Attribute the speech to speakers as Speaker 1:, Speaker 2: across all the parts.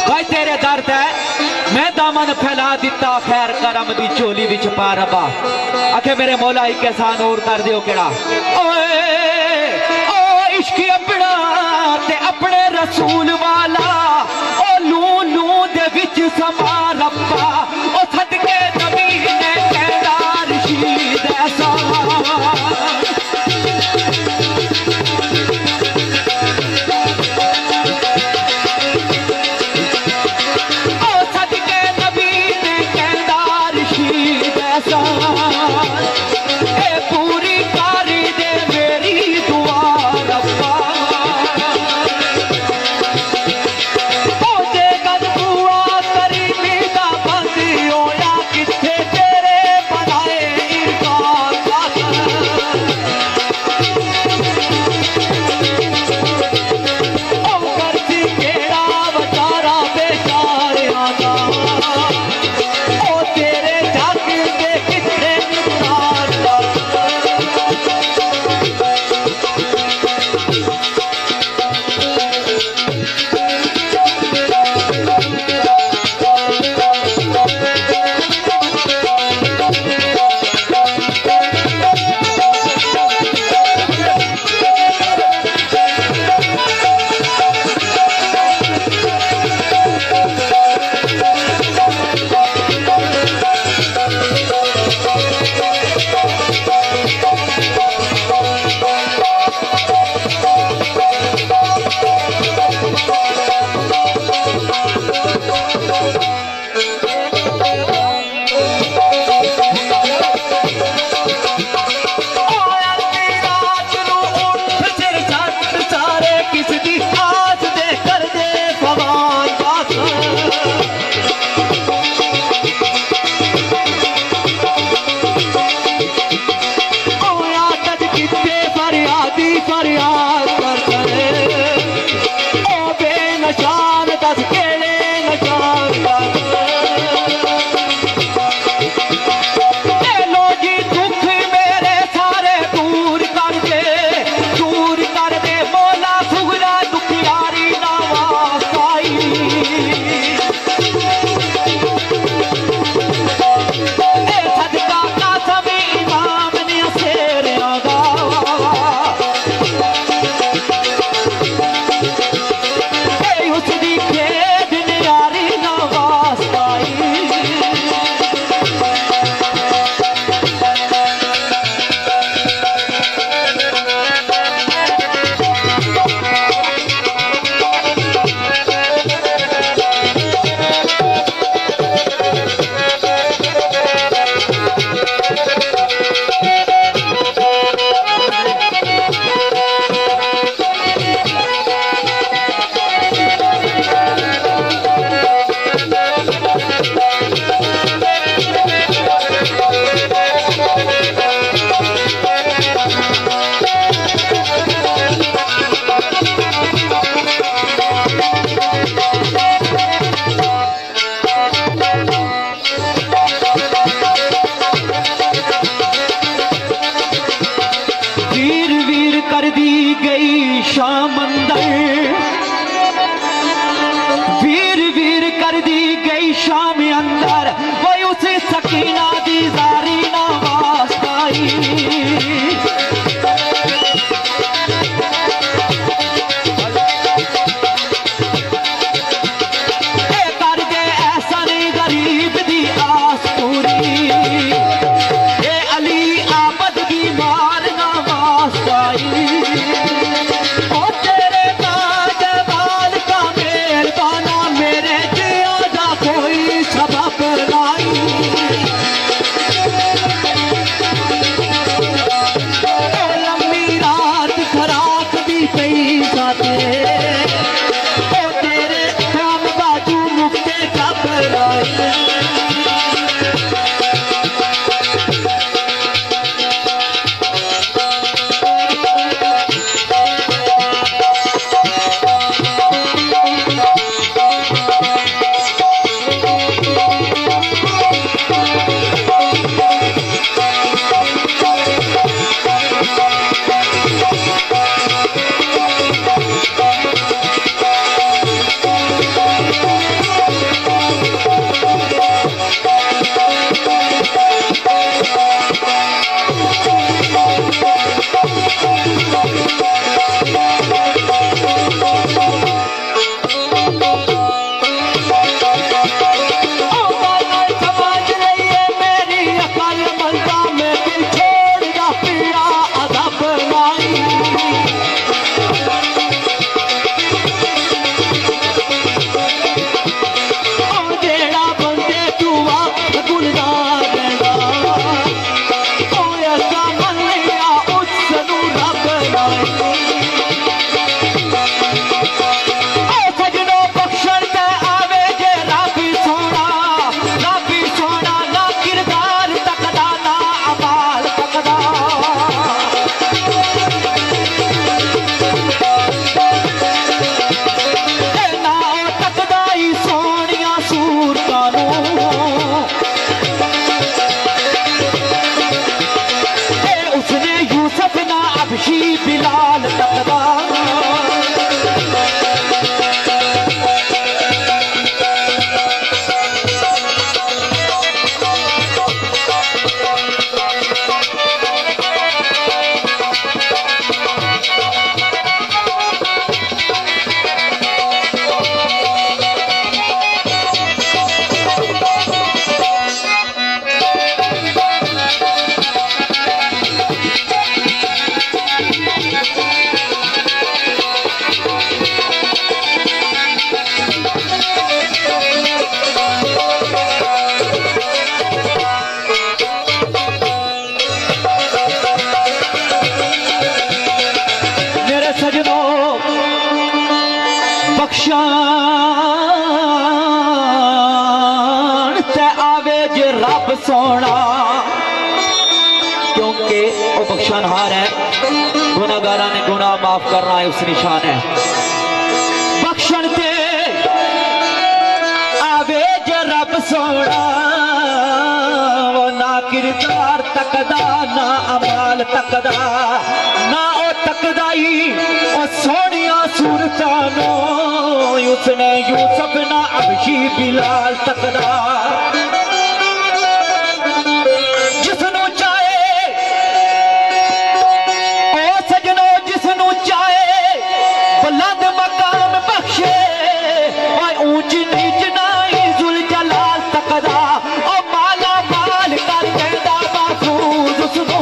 Speaker 1: भाई तेरे दर्द है मैं दामन फैला दिता खैर करम दी चोली विच पा रबा आखे मेरे मौला एक एहसान और कर दियो केड़ा ओए ओ इश्क अपना ते अपने रसूल वाला ओ लू लू दे विच समा रब्बा ओ सदके नबी ने कहदा रशीद ऐसा पूरी कारी दे मेरी दुआ रब्बा ओ दे गद दुआ करी सोना, क्योंकि वो बख्शनहार है, गुनाहगारा ने गुनाह माफ करना है उस निशान है। बख्शन ते आवे ज रब सोना, वो ना किरदार तकदा ना अमाल तकदा, ना ओ तकदाई ओ सोनिया सूरतानो, उसने यूसुफ ना अबशी बिलाल तकदा। जिसनू चाहे ओ सजनो, जिसनू चाहे बुलंद मकाम बख्शे, और ऊंच नीच नाई जुल जलाल तकदा, और माला माल कर कहदा महफूज उसनू।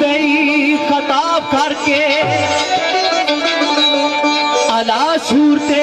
Speaker 1: खताब करके अला सूरत